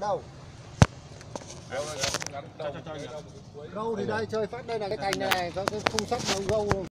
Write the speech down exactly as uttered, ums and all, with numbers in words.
đâu? Gâu thì đây chơi phát đây là cái cành này, có cái khung sắt mà gâu